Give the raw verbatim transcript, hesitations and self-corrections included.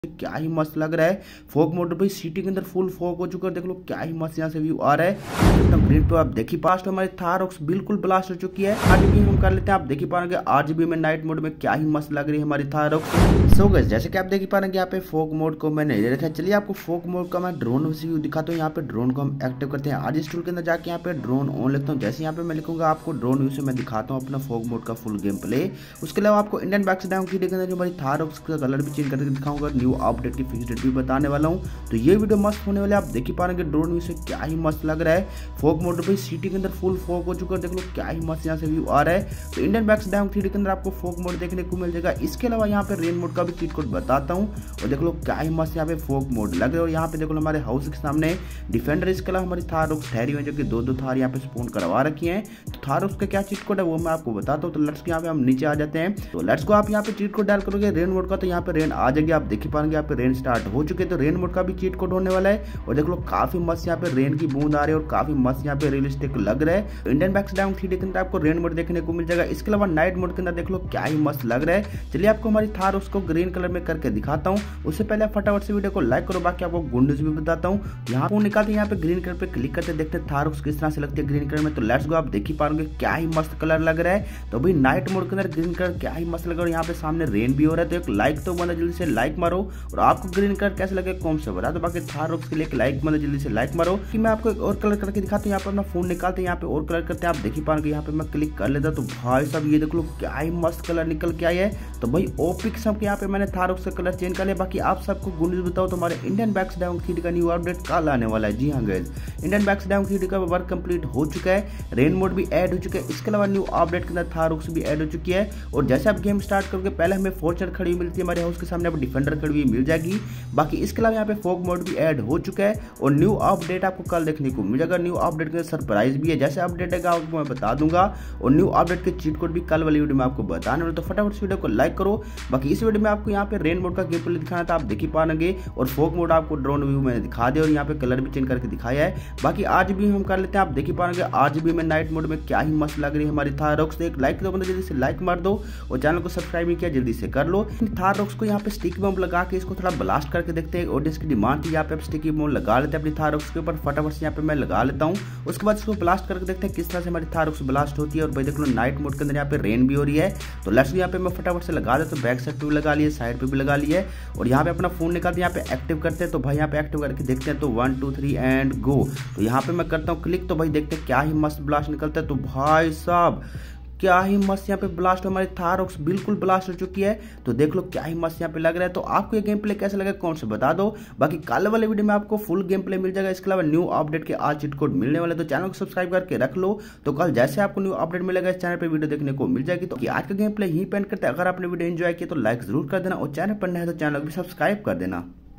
क्या ही मस्त लग रहा है। फॉग मोड भाई सिटी के अंदर फुल फॉग हो चुका है, देख लो क्या ही मस्त यहाँ से व्यू आ रहा है। ग्रीन पे आप देख ही पास्ट हमारी थार बिल्कुल ब्लास्ट हो चुकी है। आज भी हम कर लेते हैं, आप देख ही पाएंगे आरजीबी में नाइट मोड में क्या ही मस्त लग रही है हमारी थार। सो गाइस जैसे कि आप देख ही पाएंगे यहाँ पे फॉग मोड को मैंने ले रखा है। चलिए आपको फॉग मोड का मैं ड्रोन व्यू दिखाता हूँ। यहाँ पे ड्रोन को हम एक्टिव करते हैं। आज इस टूल के अंदर जाके यहाँ पे ड्रोन ऑन लिखता हूँ। जैसे यहाँ पे मैं लिखूंगा आपको ड्रोन व्यू से मैं दिखाता हूँ अपना फॉग मोड का फुल गेम प्ले। उसके अलावा आपको इंडियन बैक्स डाउन की देखने जो हमारी थार उसका कलर भी चेंज करके दिखाऊंगा, न्यू अपडेट की फिक्स डेट भी बताने वाला हूँ। तो ये वीडियो मस्त होने वाले, आप देख ही पाएंगे ड्रोन व्यू से क्या ही मस्त लग रहा है। फॉग मोड भाई सिटी के अंदर फुल फॉग हो चुका है, देख लो क्या ही मस्त यहाँ से व्यू आ रहा है। तो Indian bikes down three D के अंदर आपको फॉग मोड देखने को मिल जाएगा। इसके अलावा यहाँ पे रेन मोड का भी चीट कोड बताता हूँ और देख लो क्या ही मस्त यहाँ पे फॉग मोड लग रहा है। और यहाँ पे देखो हमारे हाउस के सामने डिफेंडर, इसके अलावा हमारी थार ठहरी हुई है जो कि दो दो थार यहाँ पे स्पॉन करवा रखी है। तो थार उसका क्या चीट कोड है वो मैं आपको बताता हूँ। तो लेट्स यहाँ पे हम नीचे आ जाते हैं। तो लेट्स को आप यहाँ पे चीट कोड डाल करोगे रेन मोड का, तो यहाँ पे रेन आ जाएगी। आप देख ही पाएंगे यहाँ पे रेन स्टार्ट हो चुके, तो रेन मोड का भी चीट कोड होने वाला है। और देख लो काफी मस्त यहाँ पे रेन की बूंद आ रही है और काफी मस्त यहाँ पे रियलिस्टिक लग रहा है। Indian bikes down three D के अंदर आपको रेन मोड देखने को मिल जाएगा। इसके अलावा नाइट मोड के अंदर देख लो क्या ही मस्त लग रहा है। चलिए आपको हमारी थार उसको ग्रीन कलर में करके दिखाता हूँ। उससे पहले फटाफट से वीडियो को लाइक करो, बाकी आपको गुड न्यूज भी बताता हूँ। यहाँ पे निकालते हैं, यहाँ पे ग्रीन कलर पे क्लिक करते देखते हैं थार किस तरह से लगती है ग्रीन कलर में। तो लेट्स गो, आप देख ही पाओगे क्या ही मस्त कलर लग रहा है। तो भाई नाइट मोड के अंदर ग्रीन कलर क्या ही मस्त लग रहा है। यहाँ पे सामने रेन भी हो रहा है, तो एक लाइक तो मतलब जल्दी से लाइक मारो। और आपको ग्रीन कलर कैसे लगे कौन से बता, तो बाकी थार के लिए लाइक मतलब जल्दी से लाइक मारो। कि मैं आपको एक और कलर करके दिखाता हूँ। यहाँ पे अपना फोन निकालते हैं, यहाँ पे और कलर करते हैं। आप देख ही पाओगे यहाँ पे मैं क्लिक कर लेता, तो भाई साहब ये देख लो क्या ही मस्त कलर निकल के आया है। तो भाई ओपिक सब के यहाँ पे मैंने थार से कलर चेंज कर लिया। बाकी आप सबको गुड न्यूज बताओ, तो हमारे Indian bikes down three D का न्यू अपडेट कल आने वाला है। जी हाँ guys, Indian bikes down three D का वर्क कंप्लीट हो चुका है, रेन मोड भी ऐड हो चुका है। इसके अलावा न्यू अपडेट के अंदर थार भी ऐड हो चुकी है। और जैसे आप गेम स्टार्ट करोगे पहले हमें फॉर्चर खड़ी मिलती है हमारे हाउस के सामने, अब डिफेंडर खड़ी हुई मिल जाएगी। बाकी इसके अलावा यहाँ पे फॉग मोड भी ऐड हो चुका है और न्यू अपडेट आपको कल देखने को मिल जाएगा। न्यू अपडेट के सरप्राइज भी है, जैसे अपडेट है आपको मैं बता दूंगा। और न्यू अपडेट के चीट कोड भी कल वाली वीडियो में आपको बताने वाला। तो फटाफट इस वीडियो को लाइक करो। बाकी इस वीडियो में आपको यहाँ पे रेन मोड का गेम प्ले दिखाना था, आप देख ही पाएंगे। और फॉग मोड आपको ड्रोन व्यू मैंने दिखा दिया और यहाँ पे कलर भी चेंज करके दिखाया है। बाकी आज भी हम कर लेते हैं, आप देख ही पाएंगे आज भी में नाइट मोड में क्या ही मस्त लग रही है हमारी थार रॉक्स। एक लाइक दो बंदे, जल्दी से लाइक मार दो और चैनल को सब्सक्राइब नहीं किया जल्दी से कर लो। थार रॉक्स को यहाँ पे स्टिक बम लगा के इसको थोड़ा ब्लास्ट करके देखते हैं। और जिसकी डिमांड थी यहाँ पे स्टिकी बम लगा लेते हैं अपनी थार रॉक्स के ऊपर। फटाफट से यहाँ पे मैं लगा लेता हूँ। उसके बाद इसको ब्लास्ट करके देखते हैं किस तरह से हमारी थार रॉक्स ब्लास्ट होती है। और भाई देख लो नाइट मोड के अंदर यहाँ पे रेन भी हो रही है। तो लेट्स यहाँ पे मैं फटाफट से लगा देता हूँ। बैक साइड पे भी लगा लिए, साइड पे भी लगा लिए। और यहाँ पे अपना फोन निकालते हैं, यहाँ पे एक्टिव करते हैं। तो भाई यहाँ पे एक्टिव करके देखते हैं। तो one two three and go. तो यहाँ पे मैं करता हूँ क्लिक, तो भाई देखते हैं क्या ही मस्त ब्लास्ट निकलता है। तो भाई साहब क्या ही मस्त यहाँ पे ब्लास्ट, हमारी थार बिल्कुल ब्लास्ट हो चुकी है। तो देख लो क्या ही मस्त यहाँ पे लग रहा है। तो आपको ये गेम प्ले कैसा लगा कौन से बता दो। बाकी कल वाले वीडियो में आपको फुल गेम प्ले मिल जाएगा। इसके अलावा न्यू अपडेट के आज चीट कोड मिलने वाले, तो चैनल को सब्सक्राइब करके रख लो। तो कल जैसे आपको न्यू अपडेट मिलेगा इस चैनल पर वीडियो देखने को मिल जाएगी। तो आज का गेम प्ले यही पेंट करते हैं। अगर आपने वीडियो एंजॉय किया तो लाइक जरूर कर देना और चैनल पर नया है तो चैनल को भी सब्सक्राइब कर देना।